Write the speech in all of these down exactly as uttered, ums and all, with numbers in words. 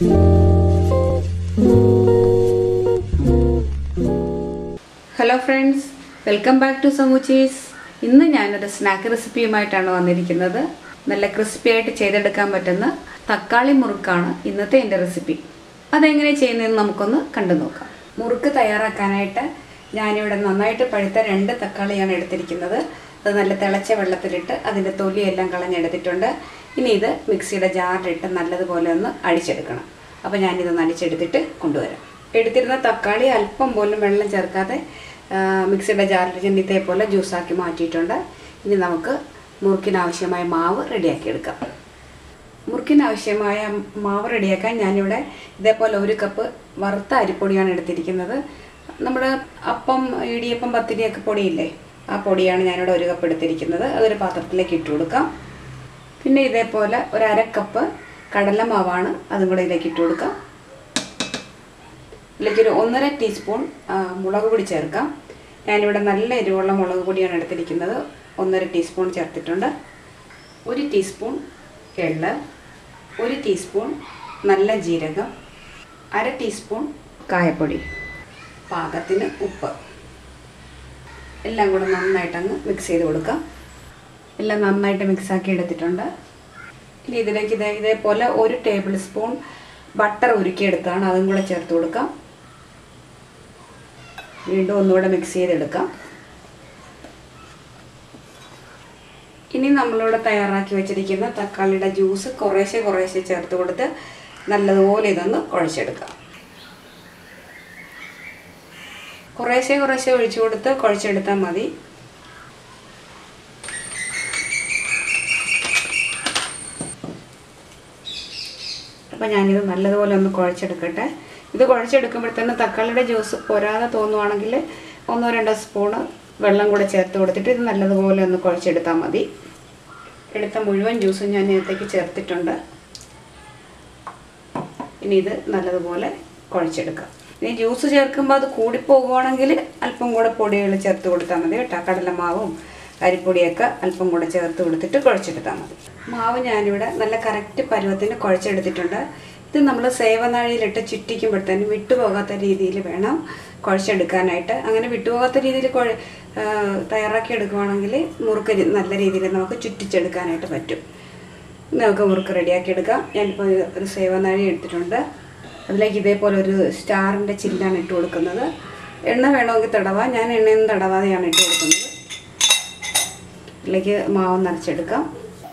Hello friends, welcome back to Samuchis. ഇന്ന് ഞാനൊരു snack റെസിപ്പിയുമായിട്ടാണ് വന്നിരിക്കുന്നത്. നല്ല ക്രിസ്പി ആയിട്ട് ചെയ്തെടുക്കാൻ പറ്റുന്ന തക്കാളി മുറുക്കാണ് ഇന്നത്തെ എൻ്റെ റെസിപ്പി. അതെങ്ങനെ ചെയ്യുന്നതെന്ന് നമുക്കൊന്ന് കണ്ടു നോക്കാം. മുറുക്ക് തയ്യാറാക്കാനായിട്ട് ഞാനിവിടെ നന്നായിട്ട് പഴുത്ത രണ്ട് തക്കാളിയാണ് എടുത്തിരിക്കുന്നത്. അത് നല്ല തിളച്ച വെള്ളത്തിലിട്ട് അതിൻ്റെ തൊലിയെല്ലാം കളഞ്ഞെടുത്തിട്ടുണ്ട്. ഇനി ഇത് മിക്സിയുടെ ജാറിലിട്ട് നല്ലതുപോലെ ഒന്ന് അടിച്ചെടുക്കണം. അപ്പോൾ ഞാനിതൊന്ന് അടിച്ചെടുത്തിട്ട് കൊണ്ടുവരാം. എടുത്തിരുന്ന തക്കാളി അല്പം പോലും വെള്ളം ചേർക്കാതെ മിക്സിയുടെ ജാറിൽ ചെന്ന് ഇതേപോലെ ജ്യൂസാക്കി മാറ്റിയിട്ടുണ്ട്. ഇനി നമുക്ക് മുറുക്കിനാവശ്യമായ മാവ് റെഡിയാക്കി എടുക്കാം. മുറുക്കിനാവശ്യമായ മാവ് റെഡിയാക്കാൻ ഞാനിവിടെ ഇതേപോലെ ഒരു കപ്പ് വറുത്ത അരിപ്പൊടിയാണ് എടുത്തിരിക്കുന്നത്. നമ്മുടെ അപ്പം ഇടിയപ്പം പത്തിരിയൊക്കെ പൊടിയില്ലേ, ആ പൊടിയാണ് ഞാനിവിടെ ഒരു കപ്പ് എടുത്തിരിക്കുന്നത്. അതൊരു പാത്രത്തിലേക്ക് ഇട്ട് കൊടുക്കാം. പിന്നെ ഇതേപോലെ ഒരു അര കപ്പ് കടലമാവാണ്, അതും കൂടെ ഇതിലേക്ക് ഇട്ട് കൊടുക്കാം. ഇതിലേക്കൊരു ഒന്നര ടീസ്പൂൺ മുളക് പൊടി ചേർക്കാം. ഞാനിവിടെ നല്ല എരിവുള്ള മുളക് പൊടിയാണ് എടുത്തിരിക്കുന്നത്. ഒന്നര ടീസ്പൂൺ ചേർത്തിട്ടുണ്ട്. ഒരു ടീസ്പൂൺ എള്ള്, ഒരു ടീസ്പൂൺ നല്ല ജീരകം, അര ടീസ്പൂൺ കായപ്പൊടി, പാകത്തിന് ഉപ്പ്, എല്ലാം കൂടെ നന്നായിട്ടങ്ങ് മിക്സ് ചെയ്ത് കൊടുക്കാം. എല്ലാം നന്നായിട്ട് മിക്സാക്കി എടുത്തിട്ടുണ്ട്. ഇനി ഇതിലേക്ക് ഇതേ ഇതേപോലെ ഒരു ടേബിൾ സ്പൂൺ ബട്ടർ ഉരുക്കിയെടുത്താണ്, അതും കൂടെ ചേർത്ത് കൊടുക്കാം. വീണ്ടും ഒന്നുകൂടെ മിക്സ് ചെയ്തെടുക്കാം. ഇനി നമ്മളിവിടെ തയ്യാറാക്കി വെച്ചിരിക്കുന്ന തക്കാളിയുടെ ജ്യൂസ് കുറേശ്ശെ കുറേശ്ശെ ചേർത്ത് കൊടുത്ത് നല്ലതുപോലെ ഇതൊന്ന് കുഴച്ചെടുക്കാം. കുറേശ്ശെ കുറേശ്ശെ ഒഴിച്ചു കൊടുത്ത് കുഴച്ചെടുത്താൽ മതി. അപ്പോൾ ഞാനിത് നല്ലതുപോലെ ഒന്ന് കുഴച്ചെടുക്കട്ടെ. ഇത് കുഴച്ചെടുക്കുമ്പോഴത്തേന് തക്കാളിയുടെ ജ്യൂസ് പോരാതെ തോന്നുവാണെങ്കിൽ ഒന്നോ രണ്ടോ സ്പൂണ് വെള്ളം കൂടെ ചേർത്ത് കൊടുത്തിട്ട് ഇത് നല്ലതുപോലെ ഒന്ന് കുഴച്ചെടുത്താൽ മതി. എടുത്ത മുഴുവൻ ജ്യൂസും ഞാൻ ഇതിലേക്ക് ചേർത്തിട്ടുണ്ട്. ഇനി ഇത് നല്ലതുപോലെ കുഴച്ചെടുക്കാം. ഇനി ജ്യൂസ് ചേർക്കുമ്പോൾ അത് കൂടിപ്പോകുവാണെങ്കിൽ അല്പം കൂടെ പൊടികൾ ചേർത്ത് കൊടുത്താൽ മതി കേട്ടോ. കടലമാവും അരിപ്പൊടിയൊക്കെ അല്പം കൂടെ ചേർത്ത് കൊടുത്തിട്ട് കുഴച്ചെടുത്താൽ മതി. മാവ് ഞാനിവിടെ നല്ല കറക്റ്റ് പരുവത്തിന് കുഴച്ചെടുത്തിട്ടുണ്ട്. ഇത് നമ്മൾ സേവനാഴിയിലിട്ട് ചുറ്റിക്കുമ്പോഴത്തേനും വിട്ടുപോകാത്ത രീതിയിൽ വേണം കുഴച്ചെടുക്കാനായിട്ട്. അങ്ങനെ വിട്ടുപോകാത്ത രീതിയിൽ കുഴ തയ്യാറാക്കി എടുക്കുകയാണെങ്കിൽ മുറുക്ക് നല്ല രീതിയിൽ നമുക്ക് ചുറ്റിച്ചെടുക്കാനായിട്ട് പറ്റും. നമുക്ക് മുറുക്ക് റെഡിയാക്കി എടുക്കാം. ഞാനിപ്പോൾ ഒരു സേവനാഴി എടുത്തിട്ടുണ്ട്. അതിലേക്ക് ഇതേപോലെ ഒരു സ്റ്റാറിൻ്റെ ചില്ലാണ് ഇട്ട് കൊടുക്കുന്നത്. എണ്ണ വേണമെങ്കിൽ തടവാം, ഞാൻ എണ്ണയൊന്നും തടവാതെയാണ് ഇട്ട് കൊടുക്കുന്നത്. ഇതിലേക്ക് മാവ് നിറച്ചെടുക്കാം.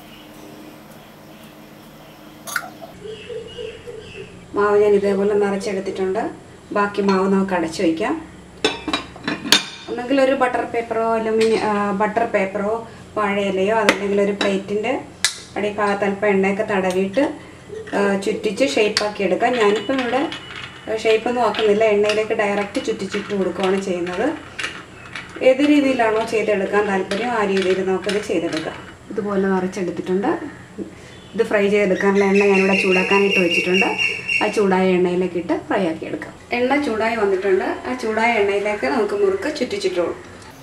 മാവ് ഞാൻ ഇതേപോലെ നിറച്ചെടുത്തിട്ടുണ്ട്. ബാക്കി മാവ് നമുക്ക് അടച്ചു വയ്ക്കാം. ഒന്നെങ്കിൽ ഒരു ബട്ടർ പേപ്പറോ അലുമിനിയം ബട്ടർ പേപ്പറോ വാഴയിലയോ അതല്ലെങ്കിൽ ഒരു പ്ലേറ്റിൻ്റെ അടി ഭാഗത്ത് അല്പം എണ്ണയൊക്കെ തടവിയിട്ട് ചുറ്റിച്ച് ഷേപ്പാക്കി എടുക്കാം. ഞാനിപ്പം ഇവിടെ ഷേപ്പൊന്നും ആക്കുന്നില്ല, എണ്ണയിലേക്ക് ഡയറക്റ്റ് ചുറ്റിച്ചിട്ട് കൊടുക്കുകയാണ് ചെയ്യുന്നത്. ഏത് രീതിയിലാണോ ചെയ്തെടുക്കാൻ താല്പര്യം ആ രീതിയിൽ നമുക്കത് ചെയ്തെടുക്കാം. ഇതുപോലെ നിറച്ചെടുത്തിട്ടുണ്ട്. ഇത് ഫ്രൈ ചെയ്തെടുക്കാനുള്ള എണ്ണ ഞാനിവിടെ ചൂടാക്കാനായിട്ട് വെച്ചിട്ടുണ്ട്. ആ ചൂടായ എണ്ണയിലേക്ക് ഇട്ട് ഫ്രൈ ആക്കി എടുക്കാം. എണ്ണ ചൂടായി വന്നിട്ടുണ്ട്. ആ ചൂടായ എണ്ണയിലേക്ക് നമുക്ക് മുറുക്ക് ചുറ്റിച്ചിട്ട് കൊടുക്കും.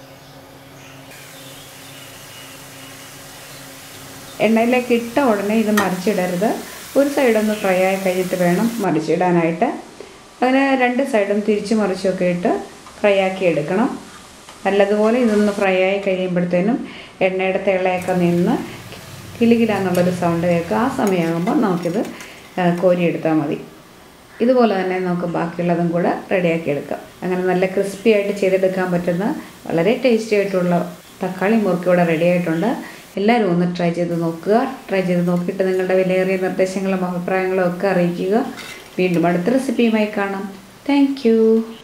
എണ്ണയിലേക്ക് ഇട്ട ഉടനെ ഇത് മറിച്ചിടരുത്. ഒരു സൈഡൊന്ന് ഫ്രൈ ആയി കഴിഞ്ഞിട്ട് വേണം മറിച്ചിടാനായിട്ട്. അങ്ങനെ രണ്ട് സൈഡും തിരിച്ച് മറിച്ചൊക്കെ ഇട്ട് ഫ്രൈ ആക്കി എടുക്കണം. നല്ലതുപോലെ ഇതൊന്ന് ഫ്രൈ ആയി കഴിയുമ്പോഴത്തേനും എണ്ണയുടെ തിളയൊക്കെ നിന്ന് കിലുകിലാന്നുള്ളൊരു സൗണ്ട് കേൾക്കുക. ആ സമയമാകുമ്പോൾ നമുക്കിത് കോരിയെടുത്താൽ മതി. ഇതുപോലെ തന്നെ നമുക്ക് ബാക്കിയുള്ളതും കൂടെ റെഡിയാക്കി എടുക്കാം. അങ്ങനെ നല്ല ക്രിസ്പി ആയിട്ട് ചെയ്തെടുക്കാൻ പറ്റുന്ന വളരെ ടേസ്റ്റി ആയിട്ടുള്ള തക്കാളി മുറുക്ക് ഇവിടെ റെഡി ആയിട്ടുണ്ട്. എല്ലാവരും ഒന്ന് ട്രൈ ചെയ്ത് നോക്കുക. ട്രൈ ചെയ്ത് നോക്കിയിട്ട് നിങ്ങളുടെ വിലയേറിയ നിർദ്ദേശങ്ങളും അഭിപ്രായങ്ങളും ഒക്കെ അറിയിക്കുക. വീണ്ടും അടുത്ത റെസിപ്പിയുമായി കാണാം. താങ്ക്